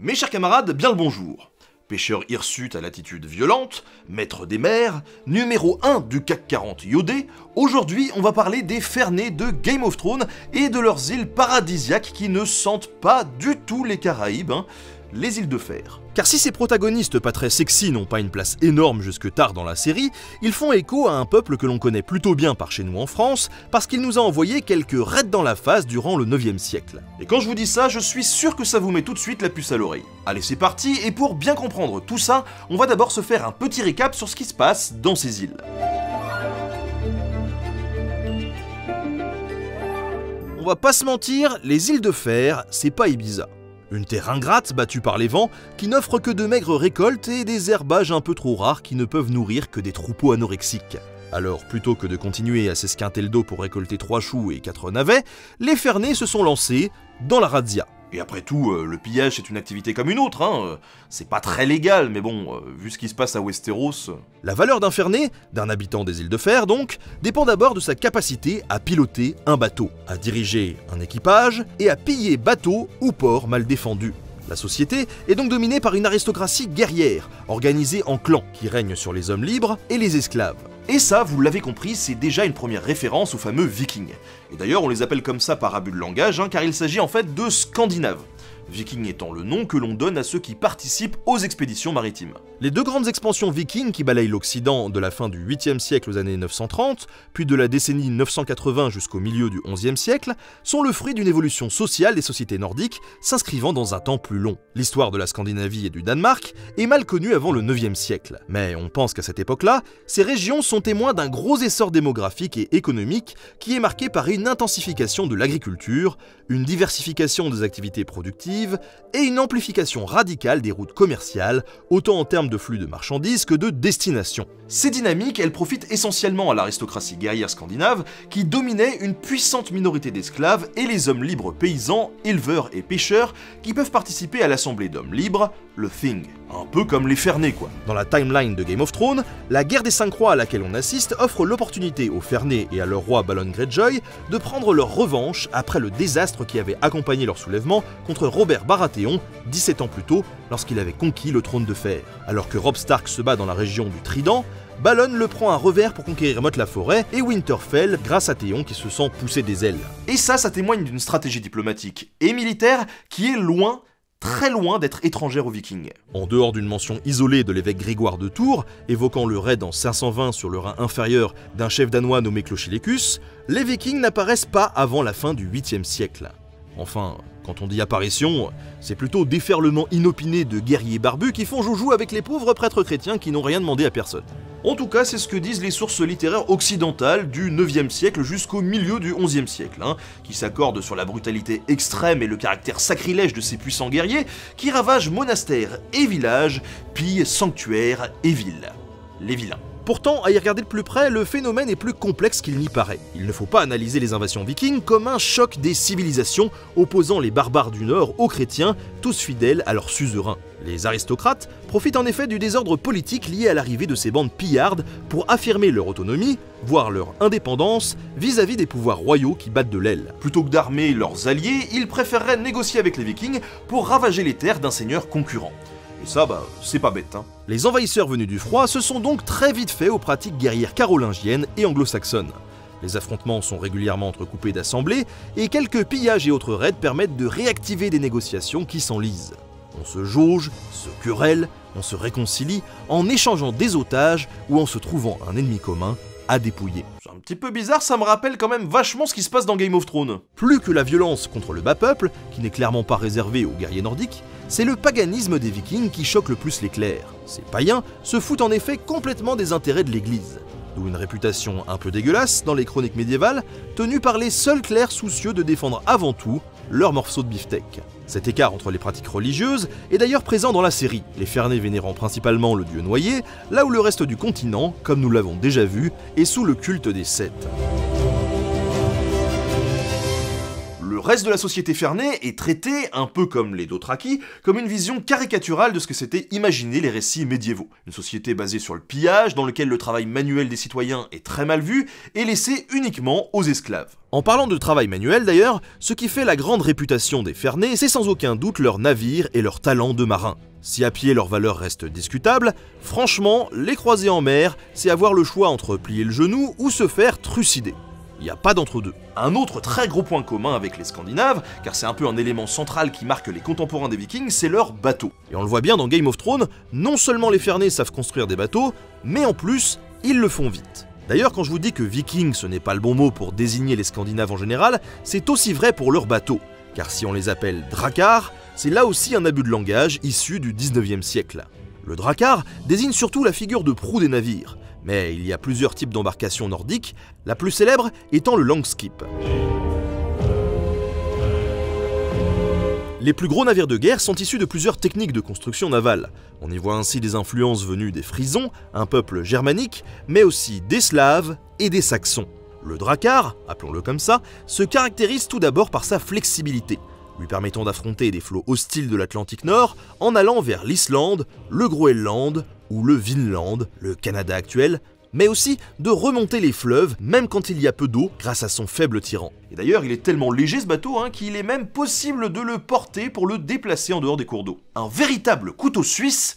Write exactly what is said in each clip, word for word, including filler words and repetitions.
Mes chers camarades, bien le bonjour. Pêcheur hirsute à l'attitude violente, maître des mers, numéro un du C A C quarante iodé, aujourd'hui on va parler des Fernets de Game of Thrones et de leurs îles paradisiaques qui ne sentent pas du tout les Caraïbes, hein, les îles de fer. Car si ces protagonistes pas très sexy n'ont pas une place énorme jusque tard dans la série, ils font écho à un peuple que l'on connaît plutôt bien par chez nous en France, parce qu'il nous a envoyé quelques raids dans la face durant le neuvième siècle. Et quand je vous dis ça, je suis sûr que ça vous met tout de suite la puce à l'oreille. Allez, c'est parti, et pour bien comprendre tout ça, on va d'abord se faire un petit récap sur ce qui se passe dans ces îles. On va pas se mentir, les îles de fer, c'est pas Ibiza. Une terre ingrate battue par les vents, qui n'offre que de maigres récoltes et des herbages un peu trop rares qui ne peuvent nourrir que des troupeaux anorexiques. Alors, plutôt que de continuer à s'esquinter le dos pour récolter trois choux et quatre navets, les Fernets se sont lancés dans la razzia. Et après tout, euh, le pillage c'est une activité comme une autre, hein. C'est pas très légal, mais bon, euh, vu ce qui se passe à Westeros... La valeur d'un Fernet, d'un habitant des îles de fer donc, dépend d'abord de sa capacité à piloter un bateau, à diriger un équipage et à piller bateau ou port mal défendu. La société est donc dominée par une aristocratie guerrière, organisée en clans, qui règne sur les hommes libres et les esclaves. Et ça, vous l'avez compris, c'est déjà une première référence aux fameux Vikings. Et d'ailleurs, on les appelle comme ça par abus de langage, hein, car il s'agit en fait de Scandinaves. Vikings étant le nom que l'on donne à ceux qui participent aux expéditions maritimes. Les deux grandes expansions vikings qui balayent l'Occident de la fin du huitième siècle aux années neuf cent trente, puis de la décennie neuf cent quatre-vingts jusqu'au milieu du onzième siècle, sont le fruit d'une évolution sociale des sociétés nordiques s'inscrivant dans un temps plus long. L'histoire de la Scandinavie et du Danemark est mal connue avant le neuvième siècle, mais on pense qu'à cette époque-là, ces régions sont témoins d'un gros essor démographique et économique qui est marqué par une intensification de l'agriculture, une diversification des activités productives, et une amplification radicale des routes commerciales, autant en termes de flux de marchandises que de destination. Ces dynamiques, elles profitent essentiellement à l'aristocratie guerrière scandinave, qui dominait une puissante minorité d'esclaves et les hommes libres paysans, éleveurs et pêcheurs, qui peuvent participer à l'assemblée d'hommes libres, le Thing. Un peu comme les Fernets quoi. Dans la timeline de Game of Thrones, la guerre des cinq rois à laquelle on assiste offre l'opportunité aux Fernets et à leur roi Balon Greyjoy de prendre leur revanche après le désastre qui avait accompagné leur soulèvement contre Robert Baratheon, dix-sept ans plus tôt, lorsqu'il avait conquis le trône de fer. Alors que Robb Stark se bat dans la région du Trident, Balon le prend à revers pour conquérir Motte-la-Forêt et Winterfell grâce à Théon qui se sent pousser des ailes. Et ça, ça témoigne d'une stratégie diplomatique et militaire qui est loin, très loin d'être étrangère aux Vikings. En dehors d'une mention isolée de l'évêque Grégoire de Tours, évoquant le raid en cinq cent vingt sur le Rhin inférieur d'un chef danois nommé Clochilecus, les Vikings n'apparaissent pas avant la fin du huitième siècle. Enfin, quand on dit apparition, c'est plutôt déferlement inopiné de guerriers barbus qui font joujou avec les pauvres prêtres chrétiens qui n'ont rien demandé à personne. En tout cas, c'est ce que disent les sources littéraires occidentales du neuvième siècle jusqu'au milieu du onzième siècle, hein, qui s'accordent sur la brutalité extrême et le caractère sacrilège de ces puissants guerriers qui ravagent monastères et villages, pillent sanctuaires et villes. Les vilains. Pourtant, à y regarder de plus près, le phénomène est plus complexe qu'il n'y paraît. Il ne faut pas analyser les invasions vikings comme un choc des civilisations opposant les barbares du Nord aux chrétiens, tous fidèles à leur suzerain. Les aristocrates profitent en effet du désordre politique lié à l'arrivée de ces bandes pillardes pour affirmer leur autonomie, voire leur indépendance, vis-à-vis des pouvoirs royaux qui battent de l'aile. Plutôt que d'armer leurs alliés, ils préféreraient négocier avec les vikings pour ravager les terres d'un seigneur concurrent. Et ça, bah, c'est pas bête, hein. Les envahisseurs venus du froid se sont donc très vite faits aux pratiques guerrières carolingiennes et anglo-saxonnes. Les affrontements sont régulièrement entrecoupés d'assemblées, et quelques pillages et autres raids permettent de réactiver des négociations qui s'enlisent. On se jauge, se querelle, on se réconcilie en échangeant des otages ou en se trouvant un ennemi commun à dépouiller. C'est un petit peu bizarre, ça me rappelle quand même vachement ce qui se passe dans Game of Thrones. Plus que la violence contre le bas peuple, qui n'est clairement pas réservée aux guerriers nordiques, c'est le paganisme des Vikings qui choque le plus les clercs. Ces païens se foutent en effet complètement des intérêts de l'Église, d'où une réputation un peu dégueulasse dans les chroniques médiévales, tenue par les seuls clercs soucieux de défendre avant tout leur morceau de beefsteak. Cet écart entre les pratiques religieuses est d'ailleurs présent dans la série, les Fernets vénérant principalement le dieu noyé, là où le reste du continent, comme nous l'avons déjà vu, est sous le culte des Seth. Le reste de la société Ferney est traité, un peu comme les Dothraki, comme une vision caricaturale de ce que s'étaient imaginés les récits médiévaux. Une société basée sur le pillage, dans lequel le travail manuel des citoyens est très mal vu, et laissé uniquement aux esclaves. En parlant de travail manuel d'ailleurs, ce qui fait la grande réputation des Ferney, c'est sans aucun doute leurs navires et leur talent de marin. Si à pied leur valeur reste discutable, franchement, les croiser en mer, c'est avoir le choix entre plier le genou ou se faire trucider. Il n'y a pas d'entre-deux. Un autre très gros point commun avec les Scandinaves, car c'est un peu un élément central qui marque les contemporains des Vikings, c'est leurs bateaux. Et on le voit bien dans Game of Thrones, non seulement les Ferney savent construire des bateaux, mais en plus, ils le font vite. D'ailleurs, quand je vous dis que Viking ce n'est pas le bon mot pour désigner les Scandinaves en général, c'est aussi vrai pour leurs bateaux. Car si on les appelle Drakkar, c'est là aussi un abus de langage issu du dix-neuvième siècle. Le Drakkar désigne surtout la figure de proue des navires, mais il y a plusieurs types d'embarcations nordiques, la plus célèbre étant le Langskip. Les plus gros navires de guerre sont issus de plusieurs techniques de construction navale. On y voit ainsi des influences venues des Frisons, un peuple germanique, mais aussi des Slaves et des Saxons. Le Drakkar, appelons-le comme ça, se caractérise tout d'abord par sa flexibilité, lui permettant d'affronter des flots hostiles de l'Atlantique Nord en allant vers l'Islande, le Groenland ou le Vinland, le Canada actuel, mais aussi de remonter les fleuves, même quand il y a peu d'eau, grâce à son faible tirant. Et d'ailleurs, il est tellement léger ce bateau hein, qu'il est même possible de le porter pour le déplacer en dehors des cours d'eau. Un véritable couteau suisse,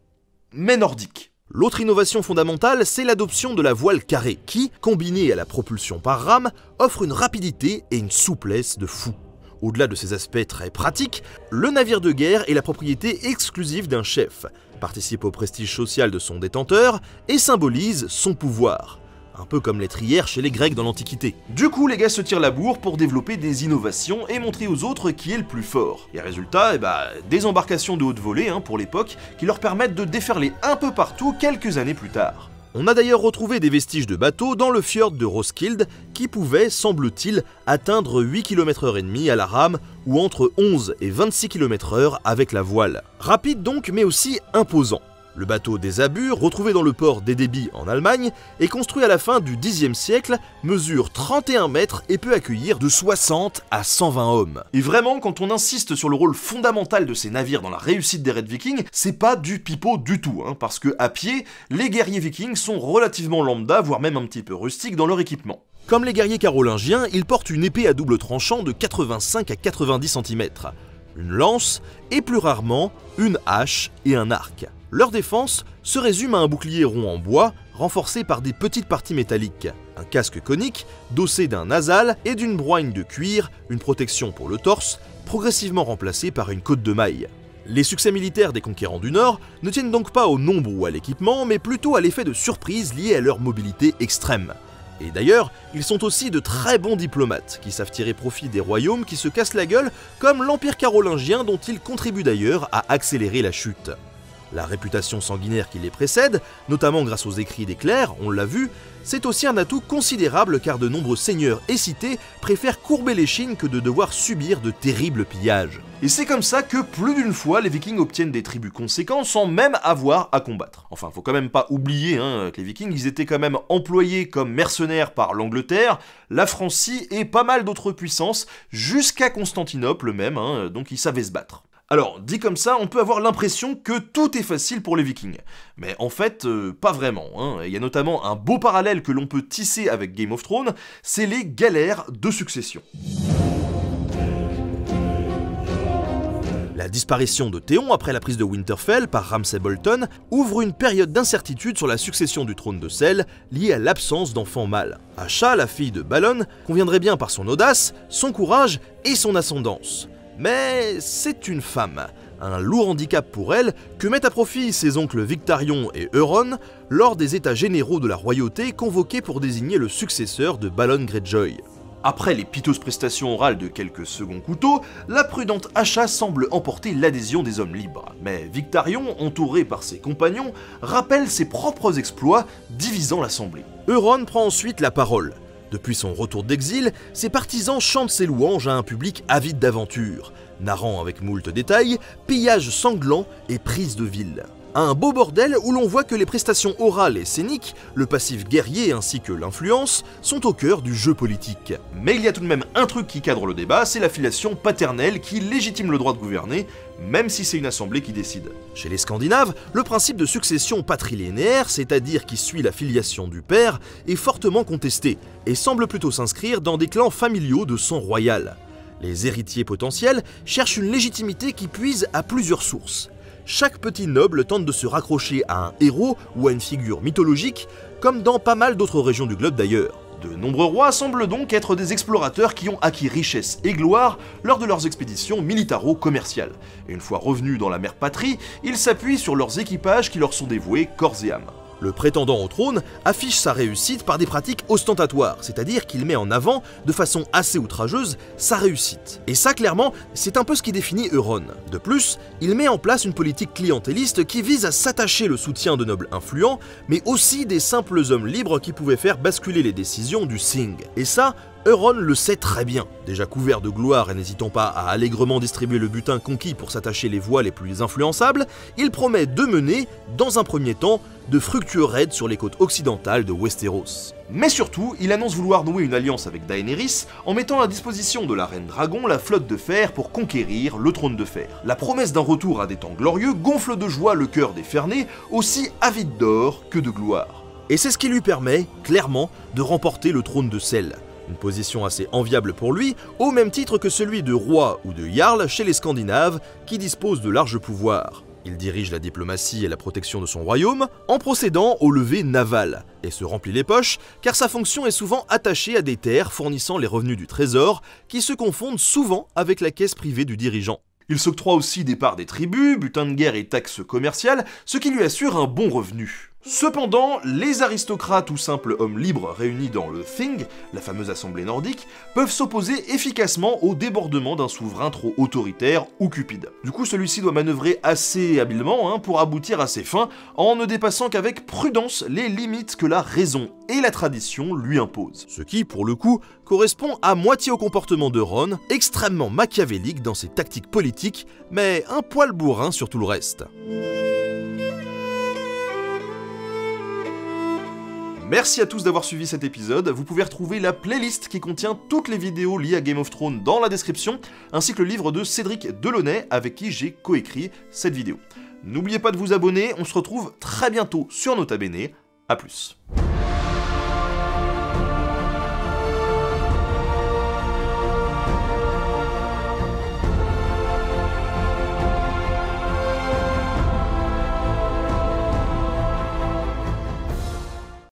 mais nordique. L'autre innovation fondamentale, c'est l'adoption de la voile carrée, qui, combinée à la propulsion par rame, offre une rapidité et une souplesse de fou. Au-delà de ses aspects très pratiques, le navire de guerre est la propriété exclusive d'un chef, participe au prestige social de son détenteur et symbolise son pouvoir. Un peu comme l'étrière chez les Grecs dans l'Antiquité. Du coup, les gars se tirent la bourre pour développer des innovations et montrer aux autres qui est le plus fort. Et résultat, eh bah, des embarcations de haute volée hein, pour l'époque qui leur permettent de déferler un peu partout quelques années plus tard. On a d'ailleurs retrouvé des vestiges de bateaux dans le fjord de Roskilde qui pouvaient, semble-t-il, atteindre huit kilomètres heure à la rame ou entre onze et vingt-six kilomètres heure avec la voile. Rapide donc, mais aussi imposant. Le bateau des Abus, retrouvé dans le port d'Edeby en Allemagne, est construit à la fin du dixième siècle, mesure trente et un mètres et peut accueillir de soixante à cent vingt hommes. Et vraiment, quand on insiste sur le rôle fondamental de ces navires dans la réussite des raids vikings, c'est pas du pipeau du tout, hein, parce que à pied, les guerriers vikings sont relativement lambda, voire même un petit peu rustiques dans leur équipement. Comme les guerriers carolingiens, ils portent une épée à double tranchant de quatre-vingt-cinq à quatre-vingt-dix centimètres, une lance et plus rarement une hache et un arc. Leur défense se résume à un bouclier rond en bois, renforcé par des petites parties métalliques, un casque conique, dossé d'un nasal et d'une broigne de cuir, une protection pour le torse, progressivement remplacée par une côte de mailles. Les succès militaires des conquérants du Nord ne tiennent donc pas au nombre ou à l'équipement, mais plutôt à l'effet de surprise lié à leur mobilité extrême. Et d'ailleurs, ils sont aussi de très bons diplomates, qui savent tirer profit des royaumes qui se cassent la gueule, comme l'Empire carolingien dont ils contribuent d'ailleurs à accélérer la chute. La réputation sanguinaire qui les précède, notamment grâce aux écrits des clercs, on l'a vu, c'est aussi un atout considérable car de nombreux seigneurs et cités préfèrent courber l'échine que de devoir subir de terribles pillages. Et c'est comme ça que plus d'une fois les Vikings obtiennent des tribus conséquents sans même avoir à combattre. Enfin, faut quand même pas oublier hein, que les Vikings ils étaient quand même employés comme mercenaires par l'Angleterre, la Francie et pas mal d'autres puissances, jusqu'à Constantinople même, hein, donc ils savaient se battre. Alors, dit comme ça, on peut avoir l'impression que tout est facile pour les Vikings. Mais en fait, euh, pas vraiment. Hein. Il y a notamment un beau parallèle que l'on peut tisser avec Game of Thrones, c'est les galères de succession. La disparition de Théon après la prise de Winterfell par Ramsay Bolton ouvre une période d'incertitude sur la succession du trône de sel liée à l'absence d'enfants mâles. Asha, la fille de Balon, conviendrait bien par son audace, son courage et son ascendance. Mais c'est une femme, un lourd handicap pour elle que mettent à profit ses oncles Victarion et Euron lors des états généraux de la royauté convoqués pour désigner le successeur de Balon Greyjoy. Après les piteuses prestations orales de quelques seconds couteaux, la prudente Asha semble emporter l'adhésion des hommes libres. Mais Victarion, entouré par ses compagnons, rappelle ses propres exploits, divisant l'assemblée. Euron prend ensuite la parole. Depuis son retour d'exil, ses partisans chantent ses louanges à un public avide d'aventure, narrant avec moult détails, pillages sanglants et prises de ville. Un beau bordel où l'on voit que les prestations orales et scéniques, le passif guerrier ainsi que l'influence, sont au cœur du jeu politique. Mais il y a tout de même un truc qui cadre le débat, c'est la filiation paternelle qui légitime le droit de gouverner, même si c'est une assemblée qui décide. Chez les Scandinaves, le principe de succession patrilinéaire, c'est-à-dire qui suit la filiation du père, est fortement contesté, et semble plutôt s'inscrire dans des clans familiaux de sang royal. Les héritiers potentiels cherchent une légitimité qui puise à plusieurs sources. Chaque petit noble tente de se raccrocher à un héros ou à une figure mythologique, comme dans pas mal d'autres régions du globe d'ailleurs. De nombreux rois semblent donc être des explorateurs qui ont acquis richesse et gloire lors de leurs expéditions militaro-commerciales. Et une fois revenus dans la mère patrie, ils s'appuient sur leurs équipages qui leur sont dévoués corps et âme. Le prétendant au trône affiche sa réussite par des pratiques ostentatoires, c'est-à-dire qu'il met en avant, de façon assez outrageuse, sa réussite. Et ça, clairement, c'est un peu ce qui définit Euron. De plus, il met en place une politique clientéliste qui vise à s'attacher le soutien de nobles influents, mais aussi des simples hommes libres qui pouvaient faire basculer les décisions du Thing. Et ça, Euron le sait très bien. Déjà couvert de gloire et n'hésitant pas à allègrement distribuer le butin conquis pour s'attacher les voix les plus influençables, il promet de mener, dans un premier temps, de fructueux raids sur les côtes occidentales de Westeros. Mais surtout, il annonce vouloir nouer une alliance avec Daenerys en mettant à disposition de la Reine Dragon la flotte de fer pour conquérir le trône de fer. La promesse d'un retour à des temps glorieux gonfle de joie le cœur des Fernés, aussi avides d'or que de gloire. Et c'est ce qui lui permet, clairement, de remporter le trône de sel. Une position assez enviable pour lui, au même titre que celui de roi ou de jarl chez les Scandinaves, qui disposent de larges pouvoirs. Il dirige la diplomatie et la protection de son royaume en procédant au levé naval, et se remplit les poches car sa fonction est souvent attachée à des terres fournissant les revenus du trésor, qui se confondent souvent avec la caisse privée du dirigeant. Il s'octroie aussi des parts des tribus, butin de guerre et taxes commerciales, ce qui lui assure un bon revenu. Cependant, les aristocrates ou simples hommes libres réunis dans le Thing, la fameuse assemblée nordique, peuvent s'opposer efficacement au débordement d'un souverain trop autoritaire ou cupide. Du coup, celui-ci doit manœuvrer assez habilement hein, pour aboutir à ses fins, en ne dépassant qu'avec prudence les limites que la raison et la tradition lui imposent. Ce qui, pour le coup, correspond à moitié au comportement de Ron, extrêmement machiavélique dans ses tactiques politiques, mais un poil bourrin sur tout le reste. Merci à tous d'avoir suivi cet épisode, vous pouvez retrouver la playlist qui contient toutes les vidéos liées à Game of Thrones dans la description, ainsi que le livre de Cédric Delaunay avec qui j'ai coécrit cette vidéo. N'oubliez pas de vous abonner, on se retrouve très bientôt sur Nota Bene, à plus.